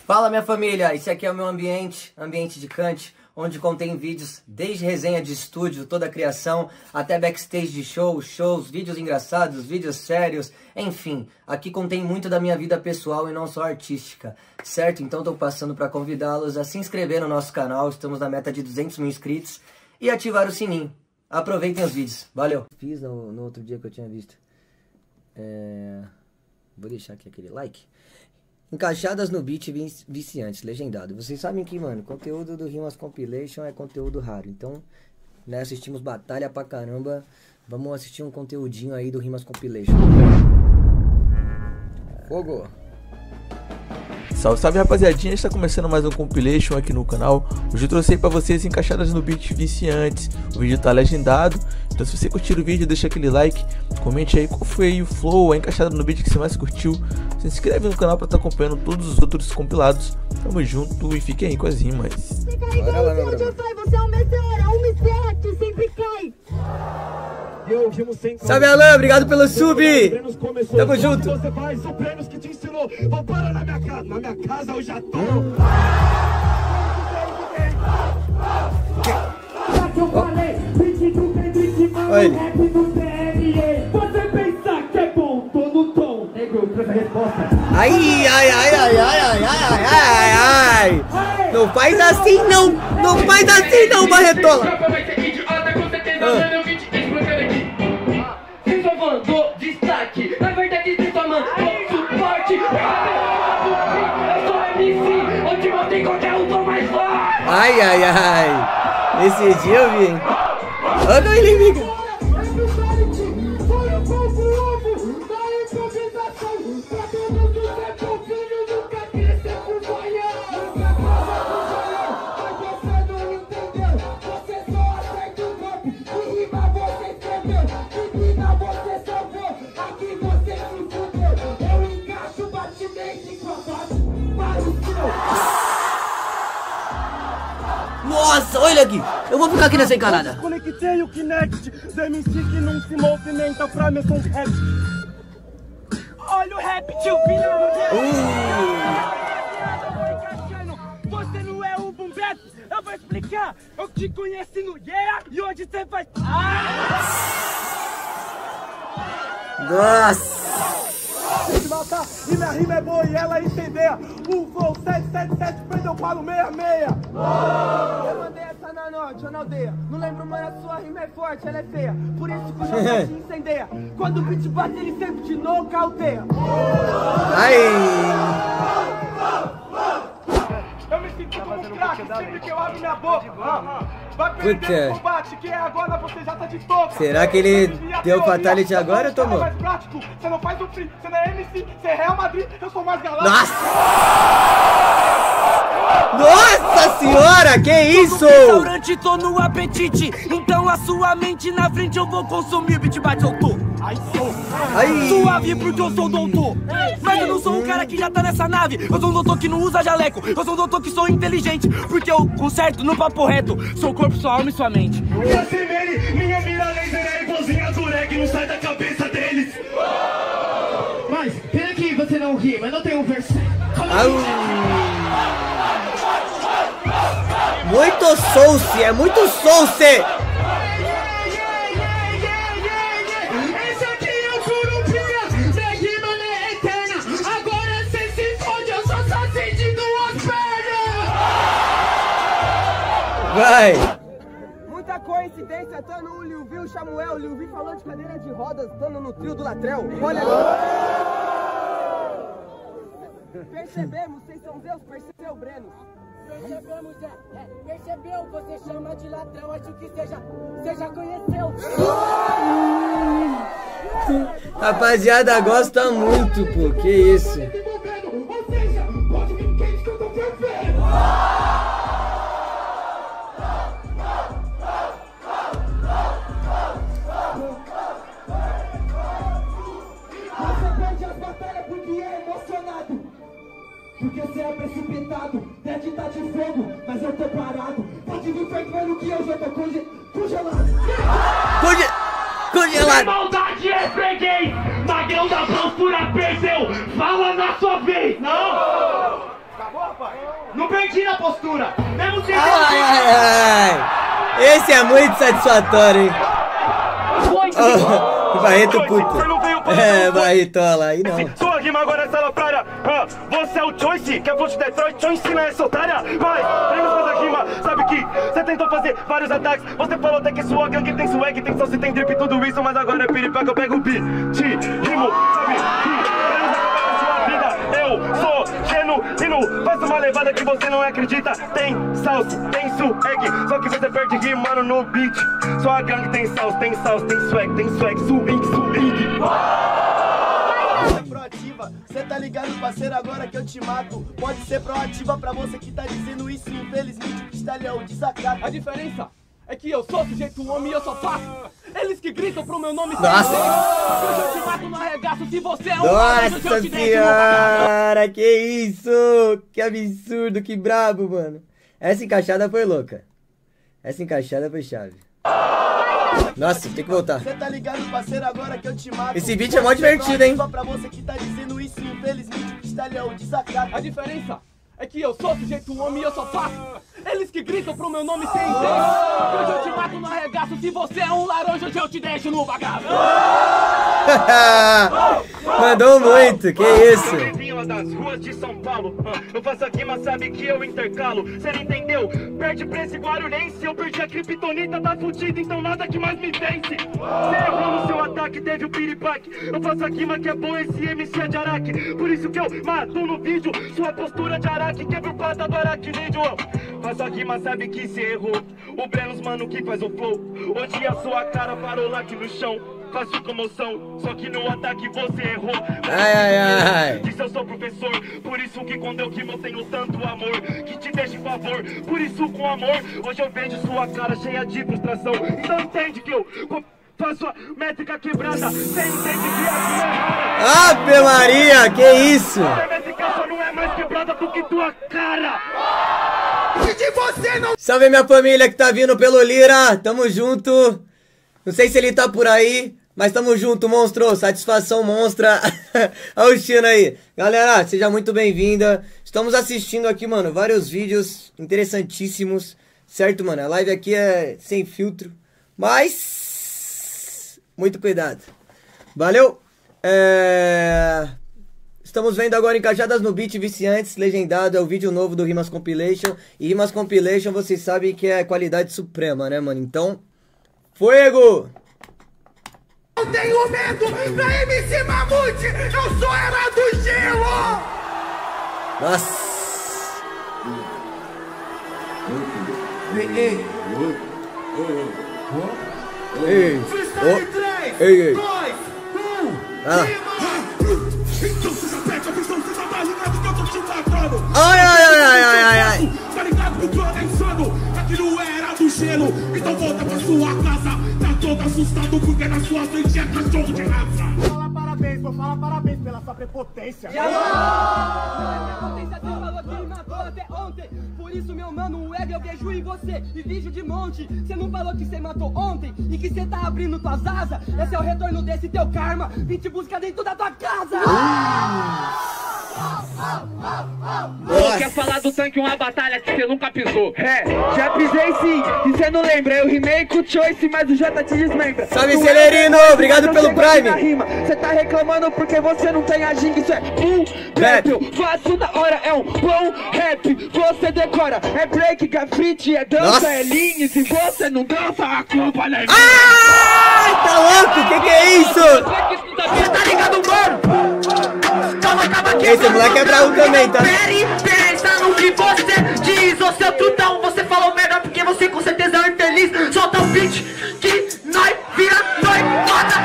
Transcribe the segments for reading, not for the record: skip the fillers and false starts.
Fala, minha família, esse aqui é o meu ambiente de Kant, onde contém vídeos desde resenha de estúdio, toda a criação, até backstage de shows, vídeos engraçados, vídeos sérios, enfim, aqui contém muito da minha vida pessoal e não só artística, certo? Então tô passando para convidá-los a se inscrever no nosso canal, estamos na meta de 200 mil inscritos, e ativar o sininho. Aproveitem os vídeos, valeu! Fiz no outro dia que eu tinha visto, vou deixar aqui aquele like. Encaixadas no beat viciantes, legendado. Vocês sabem que, mano, conteúdo do Rimas Compilation é conteúdo raro. Então, né, assistimos batalha pra caramba. Vamos assistir um conteúdinho aí do Rimas Compilation. Fogo! Salve, salve, rapaziadinha, está começando mais um compilation aqui no canal. Hoje eu trouxe aí pra vocês Encaixadas no beat viciantes. O vídeo tá legendado, então se você curtir o vídeo, deixa aquele like, comente aí qual foi aí o flow, a encaixada no beat que você mais curtiu. Se inscreve no canal pra estar acompanhando todos os outros compilados. Tamo junto e fiquem aí com as rimas. Bora lá, meu brother. Você é um meteoro, é um mistete, sempre cai. Salve, Alan, obrigado pelo sub! Tamo junto! Você faz o prêmios que te ensinou. Vou parar na minha casa eu já tô. Olha ele. Você pensa que é bom, tô no tom. Negro, presta a resposta. Ai, ai, ai, ai, ai, ai, ai, ai, ai. Não faz assim não! Não faz assim não, Barretola! Você só mandou destaque. Na verdade, você só mandou suporte. Eu sou MC, onde você qualquer um tô mais forte. Ai, ai, ai. Esse dia eu vi, hein? Olha o inimigo. Nossa, olha aqui. Eu vou ficar aqui nessa encarada. Conectei o Kinect do MC que não se movimenta pra mim com rap. Olha o rap, tio Vinho. Você não é o Boom Bap. Eu vou explicar. Eu te conheci no Yeah e hoje você faz. Nossa. De matar, e minha rima é boa e ela incendeia. O flow 777 prendeu para o 66. Eu mandei essa na norte, na aldeia. Não lembro, mano, a sua rima é forte, ela é feia. Por isso que o jogo te incendeia. Quando o beat bate, ele sempre te nocauteia. Ai. Eu me sinto como um craque sempre que eu abro minha boca. Vai perder o combate, que é agora, você já tá de toca. Será que ele deu fatality agora, Tomou? Mais prático, você não faz o free, você não é MC, você é Real Madrid, eu sou mais galáctico. Nossa! Nossa senhora, que isso? No restaurante tô no apetite, então a sua mente na frente eu vou consumir. Beat bate, eu tô. Ai. Suave porque eu sou doutor. Mas eu não sou um cara que já tá nessa nave. Eu sou um doutor que não usa jaleco. Eu sou um doutor que sou inteligente, porque eu conserto no papo reto. Sou corpo, sua alma e sua mente. Minha mira laser é igualzinha a Dureg, não sai da cabeça deles. Mas, pena que você não ri, mas não tem um verso. Muito souce, é muito souce. Esse aqui é o Curupira, minha rima não é eterna. Agora cê se fode, eu só acendi duas pernas. Vai. Muita coincidência, tô no Liu Vi, o Samuel, Liu Vi falando de cadeira de rodas, estando no trio do Latrel. Olha ali. Percebemos, vocês são Deus, percebeu, Breno? Percebemos, percebeu, você chama de ladrão, acho que você já conheceu. Rapaziada, gosta muito, pô, que isso? Ou seja, pode vir quente que eu tô perfeito. Você perde as batalhas porque é emocionado. Porque você é precipitado, deve estar de fogo, mas eu tô parado. Pode vir fervendo que eu já tô congelado. Congelado! Maldade é freguês! Magrão da postura perdeu! Fala na sua vez! Não! Acabou, rapaz? tira a postura. Mesmo sem Ai, ai, ai. Esse é muito satisfatório, hein? Oh, Barreto puto. É, Barretola, aí não. Sua rima agora é salafrária. Você é o Choice, que é fonte de Detroit. Choice não é essa otária. Mas, vamos fazer rima. Sabe que você tentou fazer vários ataques. Você falou até que sua gangue tem swag, tem só se tem drip e tudo isso. Mas agora é piripaca, eu pego o beat. Rimo, sabe que sua vida. Eu sou genuíno. Faço uma levada que você não acredita. Tem salsa, tem swag. Só que você perde rimando no beat. Sua gangue tem salsa, tem swag, swing. Você é proativa, cê tá ligado, parceiro, agora que eu te mato. Pode ser proativa pra você que tá dizendo isso. Infelizmente o cristal é o desacato. A diferença é que eu sou sujeito homem e eu só faço. Eles que gritam pro meu nome. Nossa! Hoje eu te mato no arregaço se você é um Nossa senhora, que isso? Que absurdo, que brabo, mano. Essa encaixada foi louca. Essa encaixada foi chave. Nossa, tem que voltar. Você tá ligado, parceiro, agora que eu te mato. Esse beat é mó divertido, hein? Pra você que tá dizendo isso, infelizmente o cristal é o desacato. A diferença é que eu sou sujeito homem e eu só faço. Eles que gritam pro meu nome sem entender. Hoje eu te mato no arregaço. Se você é um laranja, hoje eu te deixo no bagaço. Mandou muito, que isso? Das ruas de São Paulo, eu faço aqui, mas sabe que eu intercalo. Cê não entendeu? Perde pra esse guarulhense. Eu perdi a criptonita, tá fudido, então nada que mais me vence. Cê errou no seu ataque, teve o piripaque. Eu faço aqui, mas que é bom esse MC é de Araque. Por isso que eu mato no vídeo. Sua postura de Araque, quebra o pata do aracnídeo. Faço aqui, mas sabe que cê errou. O Brenos, mano, que faz o flow. Hoje a sua cara parou lá aqui no chão. Faço comoção, só que no ataque você errou. Ai. Disse eu sou professor, por isso que quando eu rimo eu tenho tanto amor. Que te deixa em favor, por isso com amor hoje eu vejo sua cara cheia de frustração. Então entende que eu faço a métrica quebrada. Você entende que assim é rara. Ave Maria, que isso? A métrica só não é mais quebrada do que tua cara. De você não. Salve minha família que tá vindo pelo Lira, tamo junto. Não sei se ele tá por aí, mas tamo junto, monstro, satisfação monstra. Olha o Chino aí. Galera, seja muito bem-vinda. Estamos assistindo aqui, mano, vários vídeos interessantíssimos. Certo, mano? A live aqui é sem filtro, mas muito cuidado. Valeu? Estamos vendo agora Encaixadas no Beat Viciantes, legendado, é o vídeo novo do Rimas Compilation. E Rimas Compilation, vocês sabem que é qualidade suprema, né, mano? Então, fogo! Não tenho medo da MC Mamute, eu sou Era do Gelo! Nossa! Ei! Ei! Freestyle 3, Ei! 2, 1, Ah! então você já pega a visão, você já tá ligado que eu tô te matando! Ai! Tá ligado que o plano é insano? Aquilo Era do Gelo, então volta pra sua casa! Tá todo assustado porque na sua frente é cachorro de raça! Fala parabéns pela sua prepotência! Você falou que me matou até ontem. Por isso, meu mano, o ego eu vejo em você e vejo de monte. Você não falou que você matou ontem e que você tá abrindo tuas asas. Esse é o retorno desse teu karma. Vim te buscar dentro da tua casa. Quer falar do tanque, uma batalha que você nunca pisou? Já pisei sim, e você não lembra. Eu rimei com o Choice, mas o J te desmembra. Salve, Celerino! Obrigado pelo Prime! Você tá reclamando porque você não tem a ginga. Isso é rap. Eu faço da hora, é um bom rap. Você decora, é break, grafite, é dança, Nossa. é linha. Se você não dança, a culpa não é minha. Ai, tá louco? Que é isso? Você tá ligado, mano? Calma, Esse moleque é bravo também, tá? Pensa no que você diz, ô seu trutão. Você falou melhor porque você com certeza é infeliz. Solta o beat que nós vira, nós mata.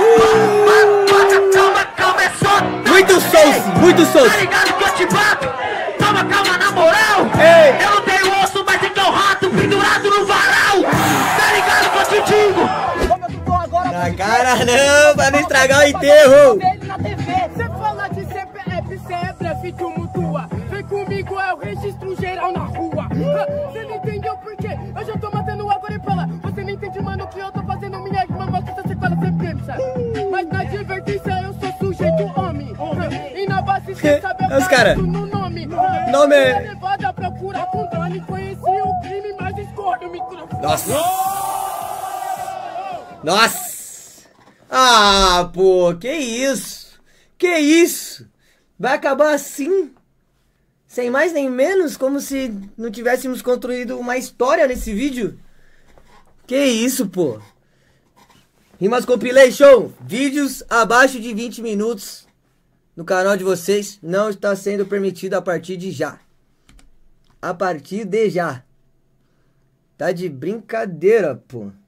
Calma, é só. Muito Tá ligado que eu te bato? Calma, na moral. Ei. Eu não tenho osso, mas é que é o rato pendurado no varal. Tá ligado que eu te digo? Na cara não, pra não estragar o enterro! Você fala de CPF, cê é blefe, tumultua. Vem comigo, é o registro geral na rua. Você não entendeu por quê? Eu já tô matando agora e fala. Você não entende, mano, que eu tô fazendo minha irmã, mas você fala sempre pensa. Mas na advertência eu sou sujeito homem. E na base cê sabe Os cara. no nome. Nome. Levada pra curar com dano. Conheci o crime, mas escolho o microfone. Nossa! Nossa! Ah, pô, que isso? Que isso? Vai acabar assim? Sem mais nem menos? Como se não tivéssemos construído uma história nesse vídeo? Que isso, pô? Rimas Compilation, vídeos abaixo de 20 minutos no canal de vocês não está sendo permitido a partir de já. A partir de já. Tá de brincadeira, pô.